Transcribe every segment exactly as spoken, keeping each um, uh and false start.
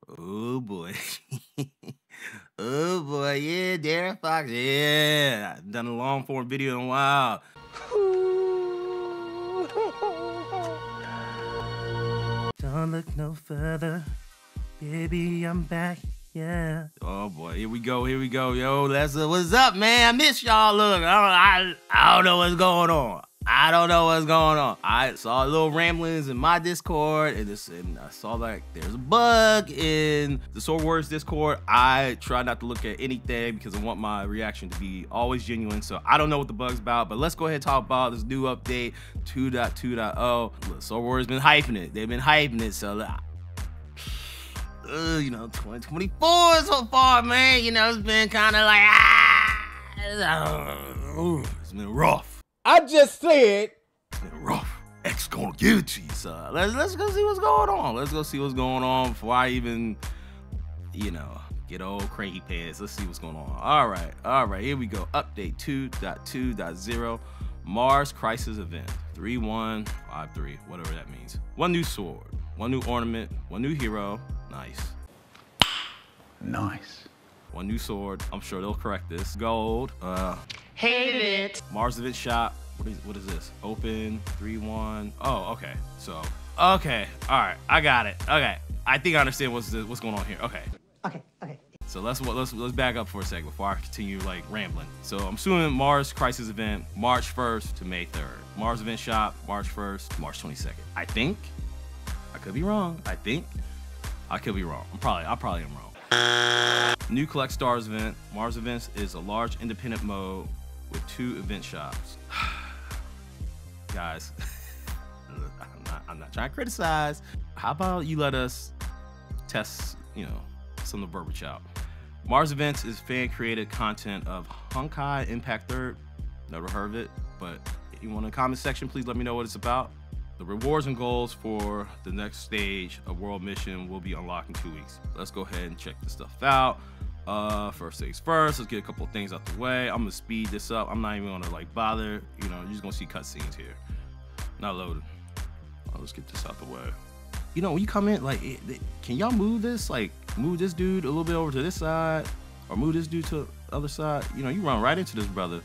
Oh boy. Oh boy, yeah, Darren Fox. Yeah. I've done a long form video in a while. Don't look no further. Baby, I'm back. Yeah. Oh boy, here we go, here we go. Yo, that's uh, what's up, man? I miss y'all. Look, I don't, I, I don't know what's going on. I don't know what's going on. I saw little ramblings in my Discord, and, this, and I saw like there's a bug in the Sword Wars Discord. I try not to look at anything because I want my reaction to be always genuine. So I don't know what the bug's about, but let's go ahead and talk about this new update two point two point oh. Sword Wars has been hyping it. They've been hyping it. So uh, you know, twenty twenty-four so far, man. You know, it's been kind of like ah, it's been rough. I just said it's been rough. X gonna give it to you, son. Let's let's go see what's going on. Let's go see what's going on before I even, you know, get old cranky pants. Let's see what's going on. All right, all right, here we go. Update two point two point oh. Mars Crisis Event three one five three, whatever that means. One new sword, one new ornament, one new hero. Nice. Nice. One new sword. I'm sure they'll correct this. Gold. Uh, Hate it. Mars Event Shop. What is what is this? Open three one. Oh, okay. So okay. All right. I got it. Okay. I think I understand what's the, what's going on here. Okay. Okay. Okay. So let's let's let's back up for a second before I continue like rambling. So I'm assuming Mars Crisis Event March first to May third. Mars Event Shop March first, March twenty-second. I think. I could be wrong. I think. I could be wrong. I'm probably I probably am wrong. New Collect Stars event. Mars Events is a large independent mode with two event shops. Guys, I'm not, I'm not trying to criticize. How about you let us test, you know, some of the verbiage out. Mars Events is fan-created content of Honkai Impact Third. Never heard of it, but anyone in the comment section, please let me know what it's about. The rewards and goals for the next stage of World Mission will be unlocked in two weeks. Let's go ahead and check this stuff out. Uh, first things first, let's get a couple of things out the way. I'm gonna speed this up. I'm not even gonna like bother, you know, you're just gonna see cutscenes here. Not loaded. Oh, let's get this out the way. You know, when you come in, like, it, it, can y'all move this? Like, move this dude a little bit over to this side, or move this dude to the other side. You know, you run right into this brother.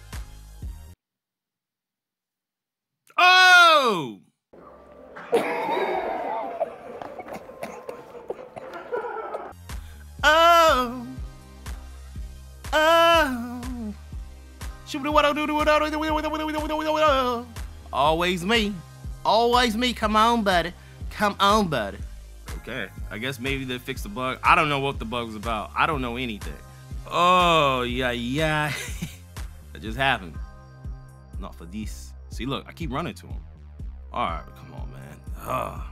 Oh! Oh! Oh! Always me. Always me. Come on, buddy. Come on, buddy. Okay. I guess maybe they fixed the bug. I don't know what the bug was about. I don't know anything. Oh, yeah, yeah. That just happened. Not for this. See, look, I keep running to him. All right, come on, man. Ugh.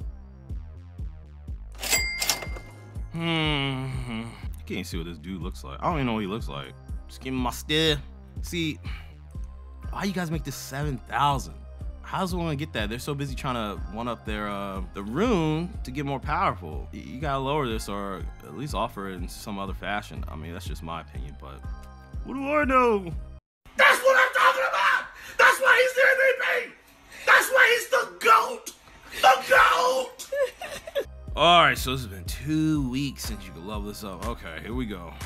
Hmm. You can't see what this dude looks like. I don't even know what he looks like. Just give me my stare. See, why you guys make this seven thousand? How's the one gonna get that? They're so busy trying to one up their uh, the rune to get more powerful. You gotta lower this or at least offer it in some other fashion. I mean, that's just my opinion, but what do I know? that's what I'm talking about. That's why he's the M V P. That's why he's the GOAT. The GOAT. All right, so this has been two weeks since you could level this up. Okay, here we go.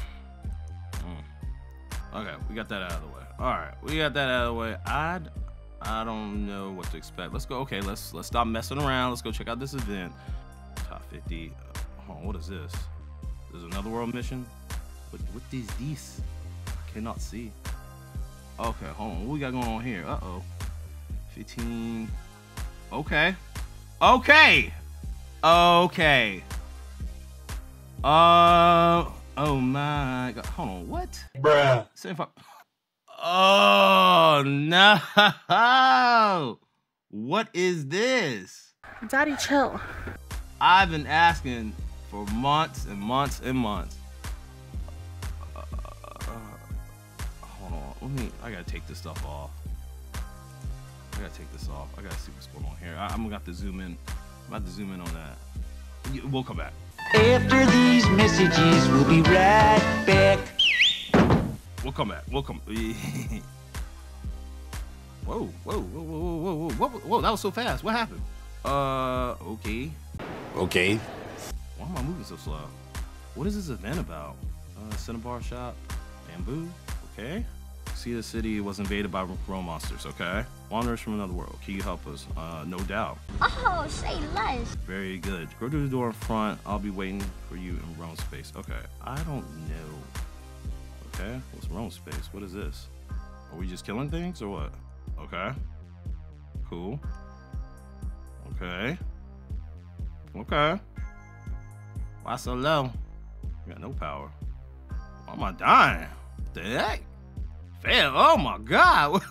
Mm. Okay, we got that out of the way. All right, we got that out of the way. I, I don't know what to expect. Let's go. Okay, let's let's stop messing around. Let's go check out this event. Top fifty. Oh, what is this? There's another world mission. What what is this? I cannot see. Okay, hold on. What we got going on here? Uh oh. fifteen. Okay. Okay. Okay. Uh. Oh my God. Hold on. What? Bruh. Oh no. What is this? Daddy, chill. I've been asking for months and months and months. Uh, uh, hold on. Let me. I gotta take this stuff off. I gotta take this off. I gotta see what's going on here. I, I'm gonna have to zoom in. I'm about to zoom in on that. We'll come back. After these messages, we'll be right back. We'll come back. We'll come. Whoa, whoa, whoa, whoa, whoa, whoa, whoa, whoa, that was so fast. What happened? Uh, okay. Okay. Why am I moving so slow? What is this event about? Uh, Cinnabar shop, bamboo, okay. See, the city was invaded by Rome monsters, okay. Wanderers from another world, can you help us? Uh, no doubt. Oh, say less. Very good. Go to the door in front. I'll be waiting for you in Rome space. Okay, I don't know. Okay, what's Rome space? What is this? Are we just killing things or what? Okay, cool. Okay, okay. Why so low? You got no power. Why am I dying? What the heck? Fail. Oh my God.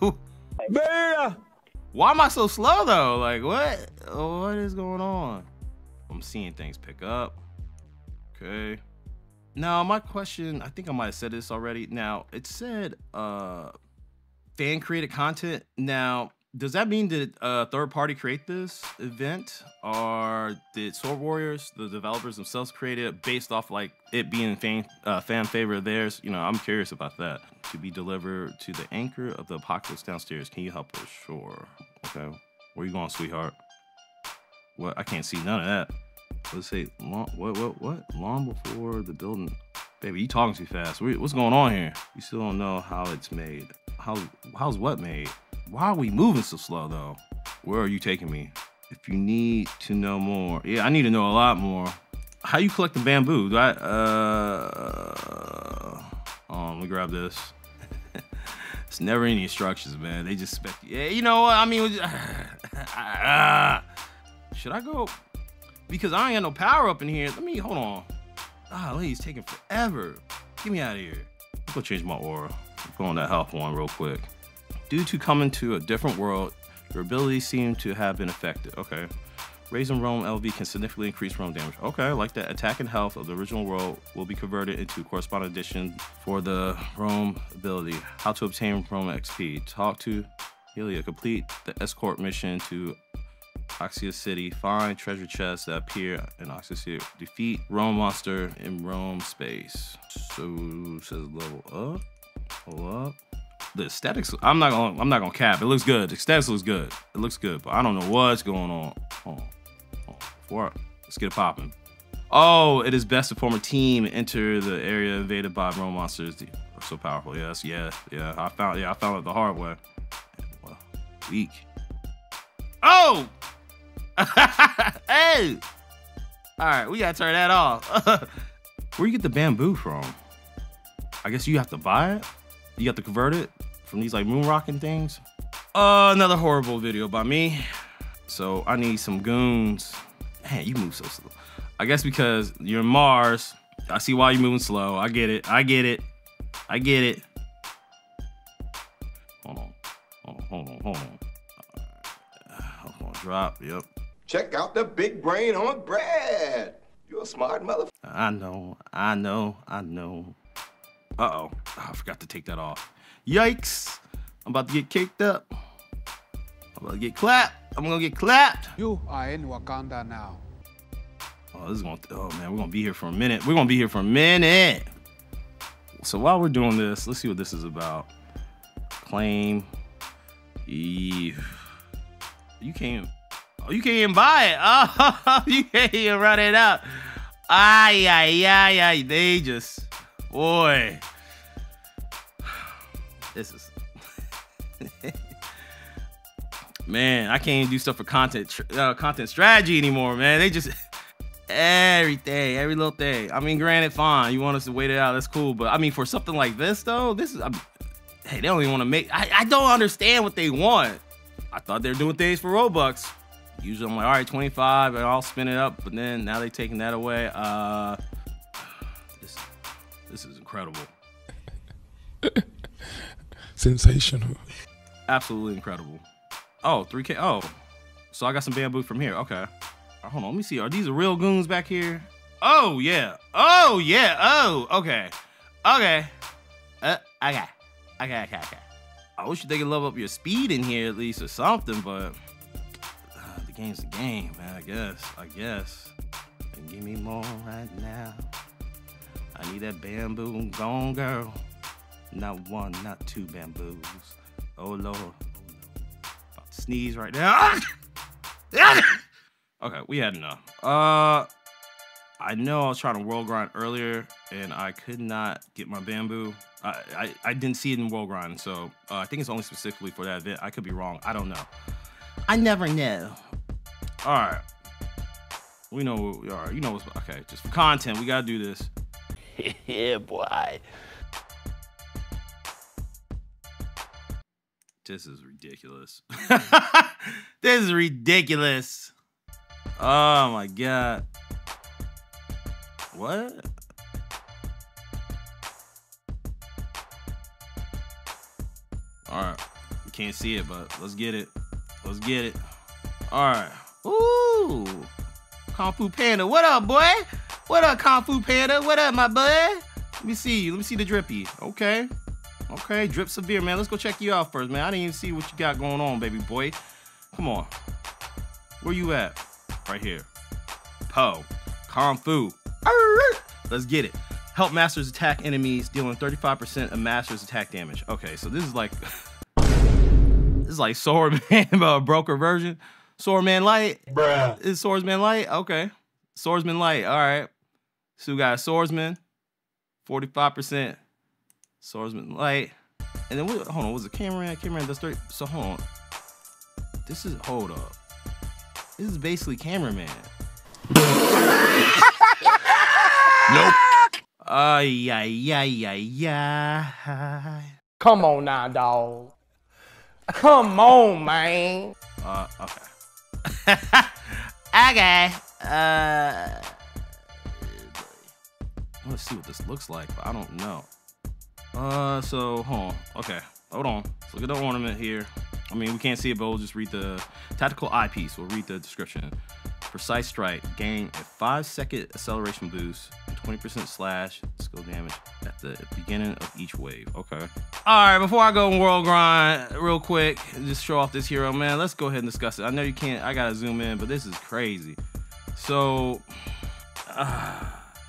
Why am I so slow though? Like what? What is going on? I'm seeing things pick up. Okay. Now my question, I think I might have said this already. Now it said uh fan created content. Now, does that mean that uh third party create this event, or did Sword Warriors, the developers themselves, create it based off like it being fan uh, fan favorite of theirs? You know, I'm curious about that. To be delivered to the anchor of the apocalypse downstairs. Can you help us? Sure. Okay. Where you going, sweetheart? What? I can't see none of that. Let's say long. What? What? What? Long before the building. Baby, you talking too fast. What's going on here? You still don't know how it's made. How? How's what made? Why are we moving so slow though? Where are you taking me? If you need to know more, yeah, I need to know a lot more. How you collect the bamboo? Do I? Uh. Oh, let me grab this. It's never any instructions, man. They just expect. Yeah, you know what? I mean, just, uh, should I go? Because I ain't got no power up in here. Let me hold on. Ah, lady's taking forever. Get me out of here. I'm gonna change my aura. I'm going to health one real quick. Due to coming to a different world, your abilities seem to have been affected. Okay. Raising Rome L V can significantly increase Rome damage. Okay, I like that. Attack and health of the original world will be converted into corresponding addition for the Rome ability. How to obtain Rome X P. Talk to Helia. Complete the escort mission to Oxia City. Find treasure chests that appear in Oxia City. Defeat Rome monster in Rome space. So says level up. Hold up. The aesthetics, I'm not gonna I'm not gonna cap. It looks good. The aesthetics looks good. It looks good, but I don't know what's going on. Hold on. Hold on. Let's get it popping. Oh, it is best to form a team and enter the area invaded by Rome monsters. They're so powerful. Yes, yeah, yeah. I found yeah, I found it the hard way. Well, weak. Oh! Hey! Alright, we gotta turn that off. Where you get the bamboo from? I guess you have to buy it? You have to convert it from these like moon rocking things. Uh, another horrible video by me. So I need some goons. Man, you move so slow. I guess because you're in Mars. I see why you're moving slow. I get it. I get it. I get it. Hold on. Hold on. Hold on. Hold on. I'm gonna drop. Yep. Check out the big brain on Brad. You're a smart motherfucker. I know. I know. I know. Uh-oh. Oh, I forgot to take that off. Yikes. I'm about to get kicked up. I'm about to get clapped. I'm gonna get clapped. You are in Wakanda now. Oh, this is gonna, oh man, we're gonna be here for a minute. We're gonna be here for a minute. So while we're doing this, let's see what this is about. Claim. Eve. You can't, oh, you can't even buy it. Oh, you can't even run it out. Ay, ay, ay, ay. They just, boy. This is, man, I can't even do stuff for content uh, content strategy anymore, man. They just, everything, every little thing. I mean, granted, fine, you want us to wait it out, that's cool. But I mean, for something like this, though, this is, I mean, hey, they don't even want to make, I, I don't understand what they want. I thought they were doing things for Robux. Usually I'm like, all right, twenty-five, and I'll spin it up. But then now they're taking that away. Uh, this, this is incredible. Sensational. Absolutely incredible. Oh, three K. Oh, so I got some bamboo from here. Okay. Right, hold on. Let me see. Are these the real goons back here? Oh, yeah. Oh, yeah. Oh, okay. Okay. Uh, okay. Okay, okay, okay. I wish they could level up your speed in here at least or something, but uh, the game's the game, man. I guess. I guess. And give me more right now. I need that bamboo gone, girl. Not one, not two bamboos. Oh, Lord. About to sneeze right now. Okay, we had enough. Uh, I know I was trying to world grind earlier, and I could not get my bamboo. I, I, I didn't see it in world grind, so uh, I think it's only specifically for that event. I could be wrong. I don't know. I never know. All right. We know, all right, you know what's, okay, just for content, we gotta do this. Yeah, boy. This is ridiculous. This is ridiculous. Oh my God. What? All right, we can't see it, but let's get it. Let's get it. All right. Ooh, KungFu Panda, what up, boy? What up, KungFu Panda? What up, my bud? Let me see you. Let me see the drippy. Okay. Okay, drip severe, man. Let's go check you out first, man. I didn't even see what you got going on, baby boy. Come on. Where you at? Right here. Po. KungFu. Let's get it. Help masters attack enemies, dealing thirty-five percent of masters attack damage. Okay, so this is like this is like Swordman, a broker version. Swordman Light. Bruh. Is Swordsman Light? Okay. Swordsman Light. All right. So we got a Swordsman, forty-five percent. Swordsman Light. And then what, hold on, was it Cameraman? Cameraman does thirty. So hold on. This is hold up. This is basically Cameraman. Nope. Ay, ay, ay, ay, ay. Come on now, dog. Come on, man. Uh, okay. Okay. Uh, I want to see what this looks like, but I don't know. Uh, so, hold on. Okay, hold on. Let's look at the ornament here. I mean, we can't see it, but we'll just read the tactical eyepiece. We'll read the description. Precise strike, gain a five second acceleration boost and twenty percent slash skill damage at the beginning of each wave. Okay. All right, before I go world grind real quick, just show off this hero, man. Let's go ahead and discuss it. I know you can't, I gotta zoom in, but this is crazy. So, uh,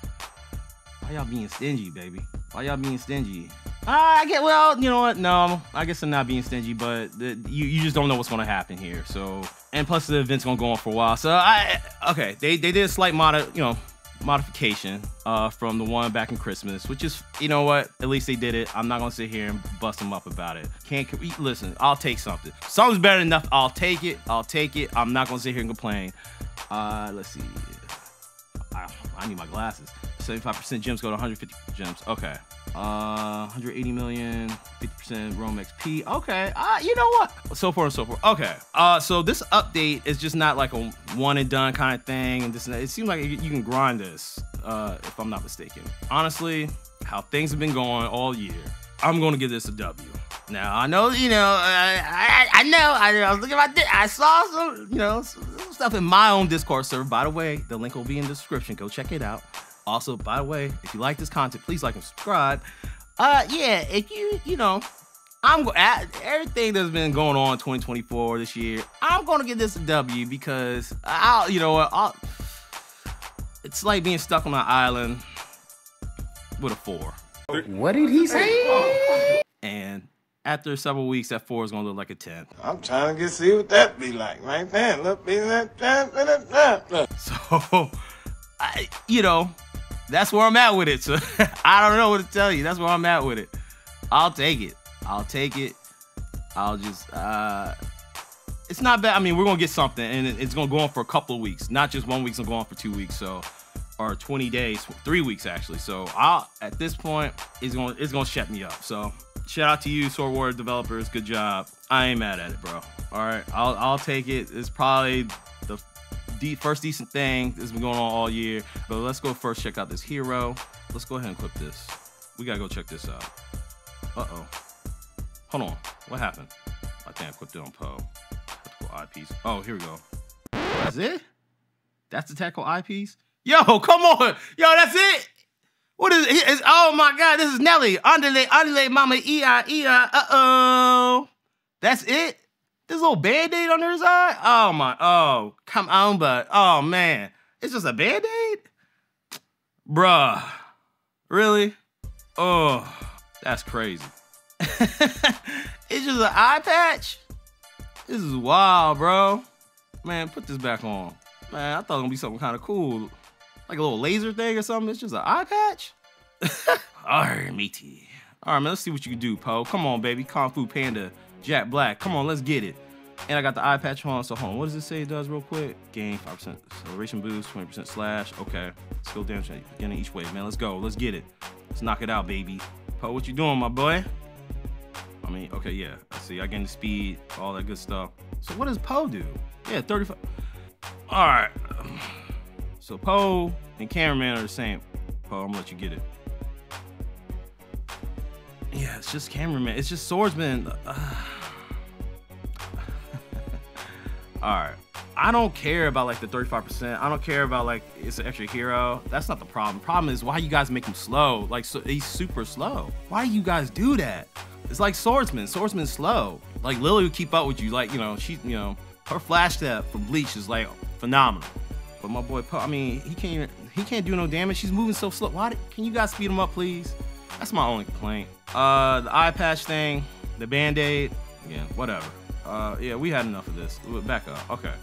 why y'all being stingy, baby? Why y'all being stingy? Uh, I get, well, you know what? No, I guess I'm not being stingy, but the, you, you just don't know what's going to happen here. So, and plus the event's going to go on for a while. So, I, okay, they, they did a slight mod, you know, modification uh, from the one back in Christmas, which is, you know what? At least they did it. I'm not going to sit here and bust them up about it. Can't, listen, I'll take something. Something's better than enough. I'll take it. I'll take it. I'm not going to sit here and complain. Uh, let's see. I, I need my glasses. seventy-five percent gems go to one hundred fifty gems. Okay. Uh, one hundred eighty million, fifty percent Rome X P. Okay. Uh, you know what? So forth and so forth. Okay. Uh, so this update is just not like a one and done kind of thing. And this, it seems like you can grind this, uh, if I'm not mistaken. Honestly, how things have been going all year, I'm going to give this a W. Now, I know, you know, I, I, I know, I, I was looking at my, I saw some, you know, some stuff in my own Discord server. By the way, the link will be in the description. Go check it out. Also, by the way, if you like this content, please like and subscribe. Uh, yeah, if you, you know, I'm at everything that's been going on in twenty twenty-four this year, I'm going to give this a W because I'll, you know what, I'll, it's like being stuck on an island with a four. What did he say? And after several weeks, that four is going to look like a ten. I'm trying to get see what that be like, right there. Look, be that, that, that, that, that. So, I, you know, that's where I'm at with it. So I don't know what to tell you. That's where I'm at with it. I'll take it. I'll take it. I'll just, uh, it's not bad. I mean, we're going to get something and it's going to go on for a couple of weeks, not just one week. It's going to go on for two weeks. So, or twenty days, three weeks actually. So I'll, at this point, it's going to, it's going to shut me up. So shout out to you, Sword Warrior developers. Good job. I ain't mad at it, bro. All right. I'll, I'll take it. It's probably the De first decent thing that's been going on all year. But let's go first check out this hero. Let's go ahead and equip this. We gotta go check this out. Uh-oh. Hold on. What happened? I think I equipped it on Poe. Tactical eyepiece. Oh, here we go. That's it? That's the tactical eyepiece? Yo, come on. Yo, that's it? What is it? It's, oh my God, this is Nelly. Underlay, underlay, mama, E I, E I. Uh-oh. That's it? This little band-aid under his eye? Oh my, oh, come on, but, oh man. It's just a band-aid? Bruh, really? Oh, that's crazy. It's just an eye patch? This is wild, bro. Man, put this back on. Man, I thought it was gonna be something kind of cool. I thought like a little laser thing or something. It's just an eye patch. All right, matey. All right, man, let's see what you can do, Poe. Come on, baby. KungFu Panda, Jack Black. Come on, let's get it. And I got the eye patch on, so hold on. What does it say it does real quick? Gain five percent acceleration boost, twenty percent slash. Okay. Skill damage at the beginning each wave, man. Let's go. Let's get it. Let's knock it out, baby. Poe, what you doing, my boy? I mean, okay, yeah. I see. I gain the speed, all that good stuff. So what does Poe do? Yeah, thirty-five. All right. So Poe and Cameraman are the same. Poe, I'm gonna let you get it. Yeah, it's just Cameraman. It's just Swordsman. Uh, all right. I don't care about like the thirty-five percent. I don't care about like it's an extra hero. That's not the problem. Problem is why you guys make him slow. Like so, he's super slow. Why do you guys do that? It's like Swordsman. Swordsman's slow. Like Lily would keep up with you. Like, you know, she, you know, her flash step from Bleach is like phenomenal. But my boy Poe, I mean, he can't even, he can't do no damage. He's moving so slow. Why? Can you guys speed him up, please? That's my only complaint. Uh, the eye patch thing, the Band-Aid, yeah, whatever. Uh, yeah, we had enough of this. Back up. Okay.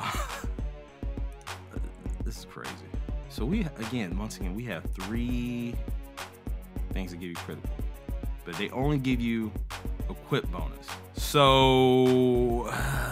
This is crazy. So we, again, once again, we have three things that give you critical, but they only give you equip bonus. So,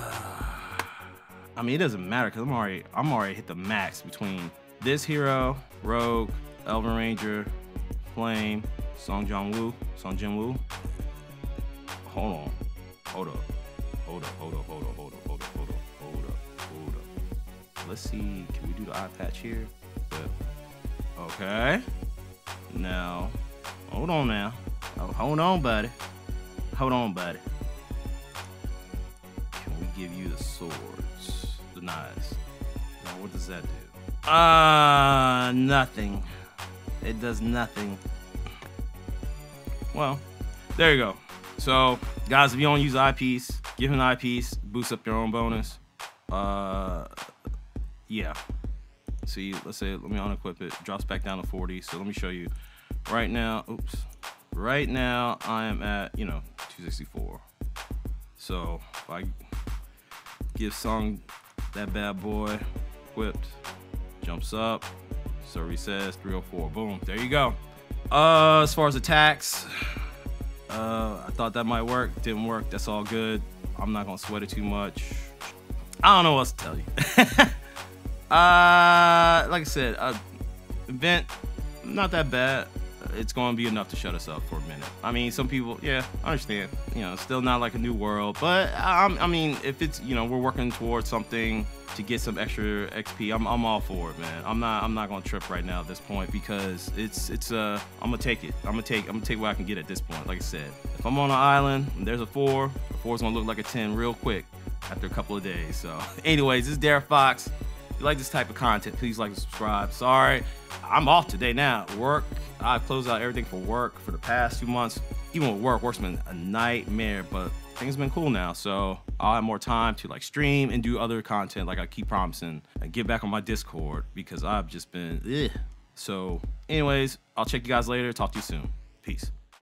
I mean, it doesn't matter because I'm already, I'm already hit the max between this hero, Rogue, Elven Ranger, Flame, Song Jong-woo, Song Jin-woo. Hold on, hold up, hold up, hold up, hold up, hold up, hold up, hold up, hold up, hold up. Let's see, can we do the eye patch here? Good. Okay. Now, hold on now. Oh, hold on, buddy. Hold on, buddy. Can we give you the swords, the knives? Now, what does that do? Uh, nothing. It does nothing. Well, there you go. So, guys, if you don't use the eyepiece, give him the eyepiece, boost up your own bonus. Uh, yeah. See, let's say, let me unequip it. Drops back down to forty. So let me show you. Right now, oops. Right now, I am at, you know, two sixty-four. So if I give Song that bad boy equipped, jumps up, so resets three oh four. Boom, there you go. Uh, as far as attacks, uh, I thought that might work. Didn't work. That's all good. I'm not gonna sweat it too much. I don't know what else to tell you. uh, like I said, uh, event not that bad. It's going to be enough to shut us up for a minute. I mean, some people, yeah, I understand. You know, still not like a new world, but I, I mean, if it's, you know, we're working towards something to get some extra X P, I'm, I'm all for it, man. I'm not, I'm not going to trip right now at this point because it's, it's, uh, I'm gonna take it. I'm gonna take, I'm gonna take what I can get at this point. Like I said, if I'm on an island and there's a four, the four's gonna look like a ten real quick after a couple of days. So, anyways, this is Derek Fox. If you like this type of content, please like and subscribe. Sorry, I'm off today now. Work. I've closed out everything for work for the past two months. Even with work, work's been a nightmare, but things have been cool now. So I'll have more time to like stream and do other content like I keep promising and get back on my Discord because I've just been, ugh. So anyways, I'll check you guys later. Talk to you soon. Peace.